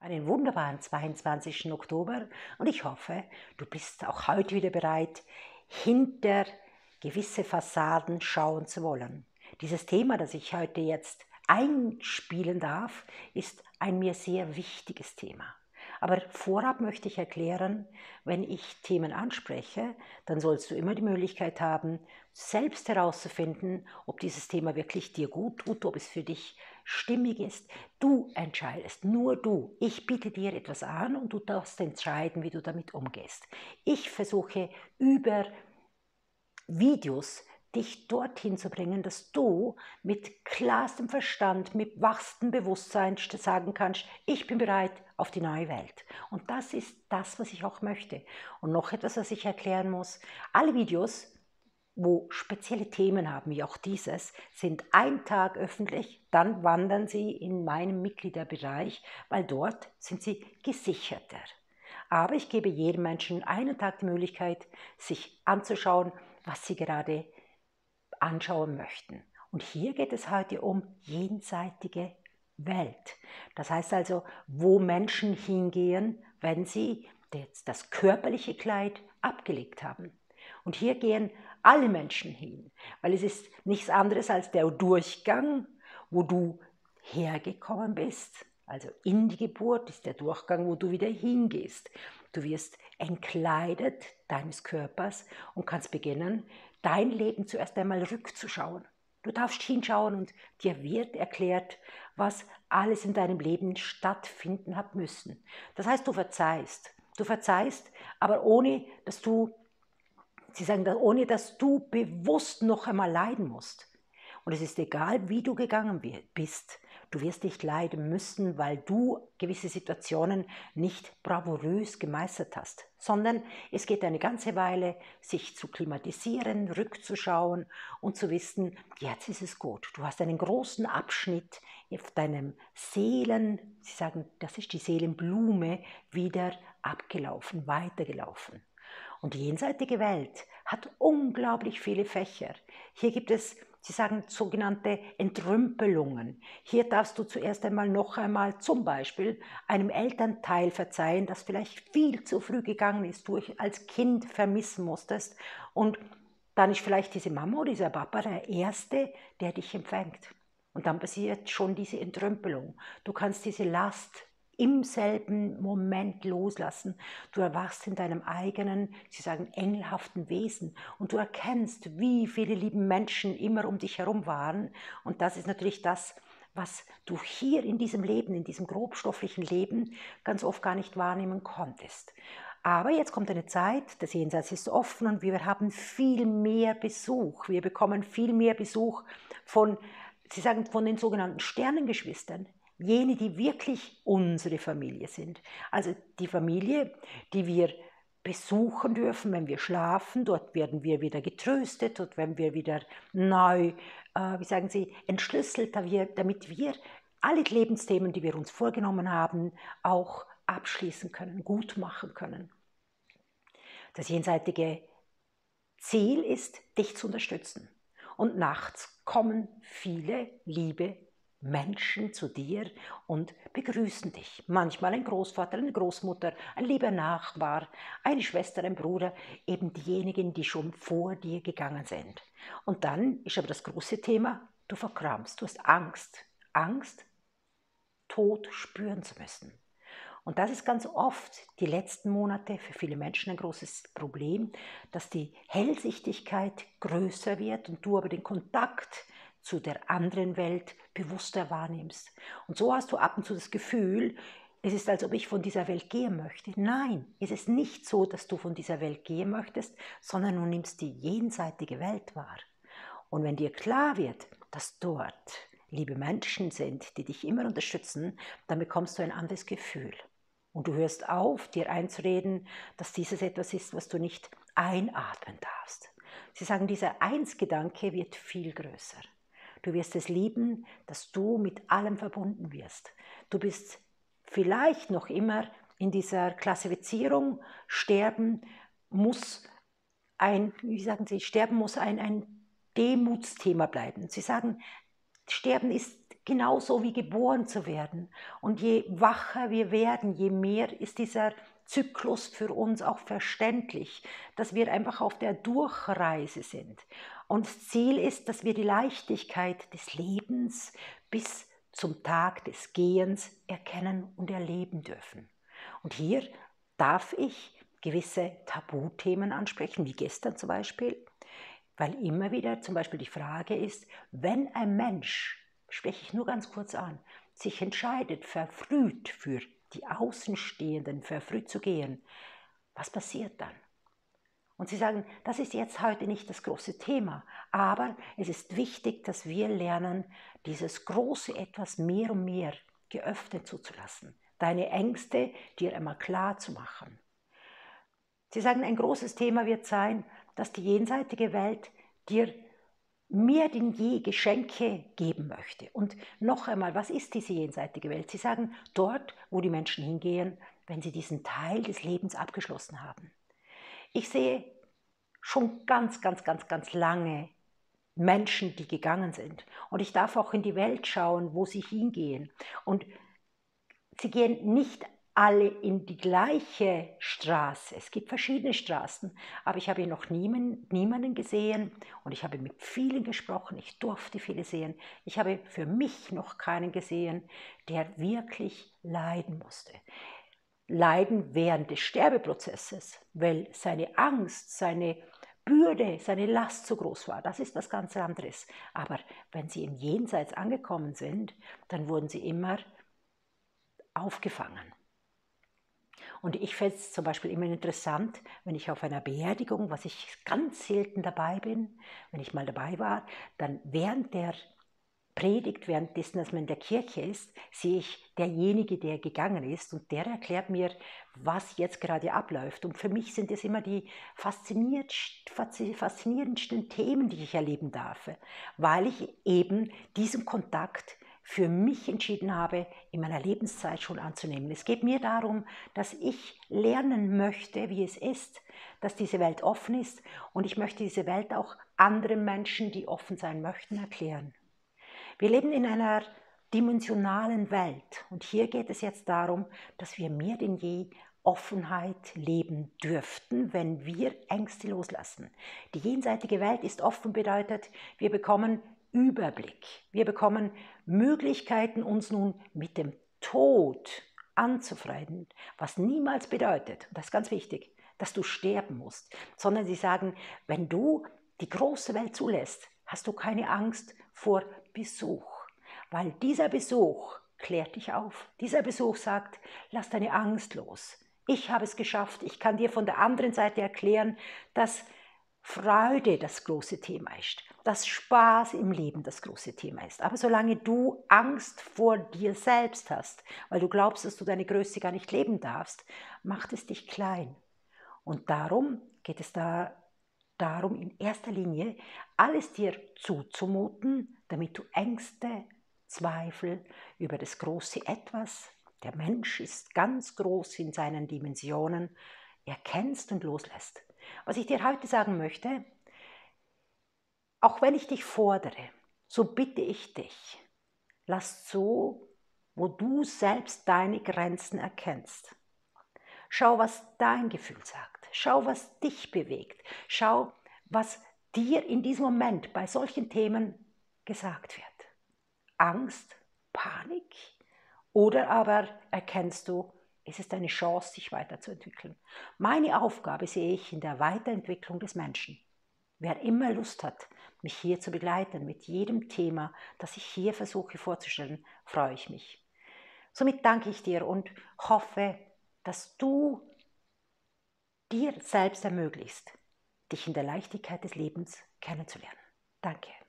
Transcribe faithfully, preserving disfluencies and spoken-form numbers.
Einen wunderbaren zweiundzwanzigsten Oktober und ich hoffe, du bist auch heute wieder bereit, hinter gewisse Fassaden schauen zu wollen. Dieses Thema, das ich heute jetzt einspielen darf, ist ein mir sehr wichtiges Thema. Aber vorab möchte ich erklären, wenn ich Themen anspreche, dann sollst du immer die Möglichkeit haben, selbst herauszufinden, ob dieses Thema wirklich dir gut tut, ob es für dich stimmig ist. Du entscheidest, nur du. Ich biete dir etwas an und du darfst entscheiden, wie du damit umgehst. Ich versuche über Videos dich dorthin zu bringen, dass du mit klarstem Verstand, mit wachstem Bewusstsein sagen kannst, ich bin bereit auf die neue Welt. Und das ist das, was ich auch möchte. Und noch etwas, was ich erklären muss. Alle Videos, wo spezielle Themen haben, wie auch dieses, sind ein Tag öffentlich, dann wandern sie in meinen Mitgliederbereich, weil dort sind sie gesicherter. Aber ich gebe jedem Menschen einen Tag die Möglichkeit, sich anzuschauen, was sie gerade anschauen möchten. Und hier geht es heute um jenseitige Welt. Das heißt also, wo Menschen hingehen, wenn sie das körperliche Kleid abgelegt haben. Und hier gehen alle Menschen hin, weil es ist nichts anderes als der Durchgang, wo du hergekommen bist. Also in die Geburt ist der Durchgang, wo du wieder hingehst. Du wirst entkleidet deines Körpers und kannst beginnen, dein Leben zuerst einmal rückzuschauen. Du darfst hinschauen und dir wird erklärt, was alles in deinem Leben stattfinden hat müssen. Das heißt, du verzeihst. Du verzeihst, aber ohne, dass du, sie sagen, ohne dass du bewusst noch einmal leiden musst. Und es ist egal, wie du gegangen bist. Du wirst nicht leiden müssen, weil du gewisse Situationen nicht bravourös gemeistert hast, sondern es geht eine ganze Weile, sich zu klimatisieren, rückzuschauen und zu wissen, jetzt ist es gut. Du hast einen großen Abschnitt auf deinem Seelen, sie sagen, das ist die Seelenblume, wieder abgelaufen, weitergelaufen. Und die jenseitige Welt hat unglaublich viele Fächer. Hier gibt es, sie sagen, sogenannte Entrümpelungen. Hier darfst du zuerst einmal noch einmal zum Beispiel einem Elternteil verzeihen, das vielleicht viel zu früh gegangen ist, du als Kind vermissen musstest. Und dann ist vielleicht diese Mama oder dieser Papa der Erste, der dich empfängt. Und dann passiert schon diese Entrümpelung. Du kannst diese Last im selben Moment loslassen. Du erwachst in deinem eigenen, sie sagen, engelhaften Wesen und du erkennst, wie viele liebe Menschen immer um dich herum waren. Und das ist natürlich das, was du hier in diesem Leben, in diesem grobstofflichen Leben ganz oft gar nicht wahrnehmen konntest. Aber jetzt kommt eine Zeit, das Jenseits ist offen und wir haben viel mehr Besuch. Wir bekommen viel mehr Besuch von, sie sagen, von den sogenannten Sternengeschwistern. Jene, die wirklich unsere Familie sind. Also die Familie, die wir besuchen dürfen, wenn wir schlafen. Dort werden wir wieder getröstet, dort werden wir wieder neu, äh, wie sagen Sie, entschlüsselt, damit wir alle Lebensthemen, die wir uns vorgenommen haben, auch abschließen können, gut machen können. Das jenseitige Ziel ist, dich zu unterstützen. Und nachts kommen viele liebe Menschen zu dir und begrüßen dich. Manchmal ein Großvater, eine Großmutter, ein lieber Nachbar, eine Schwester, ein Bruder, eben diejenigen, die schon vor dir gegangen sind. Und dann ist aber das große Thema, du verkrampfst, du hast Angst. Angst, Tod spüren zu müssen. Und das ist ganz oft die letzten Monate für viele Menschen ein großes Problem, dass die Hellsichtigkeit größer wird und du aber den Kontakt zu der anderen Welt bewusster wahrnimmst. Und so hast du ab und zu das Gefühl, es ist, als ob ich von dieser Welt gehen möchte. Nein, es ist nicht so, dass du von dieser Welt gehen möchtest, sondern du nimmst die jenseitige Welt wahr. Und wenn dir klar wird, dass dort liebe Menschen sind, die dich immer unterstützen, dann bekommst du ein anderes Gefühl. Und du hörst auf, dir einzureden, dass dieses etwas ist, was du nicht einatmen darfst. Sie sagen, dieser Eins-Gedanke wird viel größer. Du wirst es lieben, dass du mit allem verbunden wirst. Du bist vielleicht noch immer in dieser Klassifizierung, sterben muss ein, wie sagen Sie, sterben muss ein, ein Demutsthema bleiben. Sie sagen, Sterben ist genauso wie geboren zu werden. Und je wacher wir werden, je mehr ist dieser Zyklus für uns auch verständlich, dass wir einfach auf der Durchreise sind. Und das Ziel ist, dass wir die Leichtigkeit des Lebens bis zum Tag des Gehens erkennen und erleben dürfen. Und hier darf ich gewisse Tabuthemen ansprechen, wie gestern zum Beispiel, weil immer wieder zum Beispiel die Frage ist, wenn ein Mensch, spreche ich nur ganz kurz an, sich entscheidet, verfrüht für die Außenstehenden, verfrüht zu gehen, was passiert dann? Und sie sagen, das ist jetzt heute nicht das große Thema, aber es ist wichtig, dass wir lernen, dieses große Etwas mehr und mehr geöffnet zuzulassen, deine Ängste dir einmal klar zu machen. Sie sagen, ein großes Thema wird sein, dass die jenseitige Welt dir mehr denn je Geschenke geben möchte. Und noch einmal, was ist diese jenseitige Welt? Sie sagen, dort, wo die Menschen hingehen, wenn sie diesen Teil des Lebens abgeschlossen haben. Ich sehe schon ganz, ganz, ganz, ganz lange Menschen, die gegangen sind. Und ich darf auch in die Welt schauen, wo sie hingehen. Und sie gehen nicht alle in die gleiche Straße. Es gibt verschiedene Straßen, aber ich habe noch niemanden, niemanden gesehen und ich habe mit vielen gesprochen. Ich durfte viele sehen. Ich habe für mich noch keinen gesehen, der wirklich leiden musste. Leiden während des Sterbeprozesses, weil seine Angst, seine Bürde, seine Last so groß war. Das ist was ganz anderes. Aber wenn sie im Jenseits angekommen sind, dann wurden sie immer aufgefangen. Und ich finde es zum Beispiel immer interessant, wenn ich auf einer Beerdigung, was ich ganz selten dabei bin, wenn ich mal dabei war, dann während der Predigt, währenddessen, dass man in der Kirche ist, sehe ich derjenige, der gegangen ist und der erklärt mir, was jetzt gerade abläuft. Und für mich sind es immer die faszinierendsten Themen, die ich erleben darf, weil ich eben diesen Kontakt für mich entschieden habe, in meiner Lebenszeit schon anzunehmen. Es geht mir darum, dass ich lernen möchte, wie es ist, dass diese Welt offen ist und ich möchte diese Welt auch anderen Menschen, die offen sein möchten, erklären. Wir leben in einer dimensionalen Welt und hier geht es jetzt darum, dass wir mehr denn je Offenheit leben dürften, wenn wir Ängste loslassen. Die jenseitige Welt ist offen, bedeutet, wir bekommen Überblick. Wir bekommen Möglichkeiten, uns nun mit dem Tod anzufreunden, was niemals bedeutet, und das ist ganz wichtig, dass du sterben musst, sondern sie sagen, wenn du die große Welt zulässt, hast du keine Angst vor Besuch, weil dieser Besuch klärt dich auf. Dieser Besuch sagt, lass deine Angst los. Ich habe es geschafft, ich kann dir von der anderen Seite erklären, dass Freude das große Thema ist, dass Spaß im Leben das große Thema ist. Aber solange du Angst vor dir selbst hast, weil du glaubst, dass du deine Größe gar nicht leben darfst, macht es dich klein. Und darum geht es da darum, in erster Linie alles dir zuzumuten, damit du Ängste, Zweifel über das große Etwas, der Mensch ist ganz groß in seinen Dimensionen, erkennst und loslässt. Was ich dir heute sagen möchte, auch wenn ich dich fordere, so bitte ich dich, lass zu, wo du selbst deine Grenzen erkennst. Schau, was dein Gefühl sagt. Schau, was dich bewegt. Schau, was dir in diesem Moment bei solchen Themen gesagt wird. Angst, Panik oder aber erkennst du, es ist eine Chance, sich weiterzuentwickeln. Meine Aufgabe sehe ich in der Weiterentwicklung des Menschen. Wer immer Lust hat, mich hier zu begleiten mit jedem Thema, das ich hier versuche vorzustellen, freue ich mich. Somit danke ich dir und hoffe, dass du dir selbst ermöglichst, dich in der Leichtigkeit des Lebens kennenzulernen. Danke.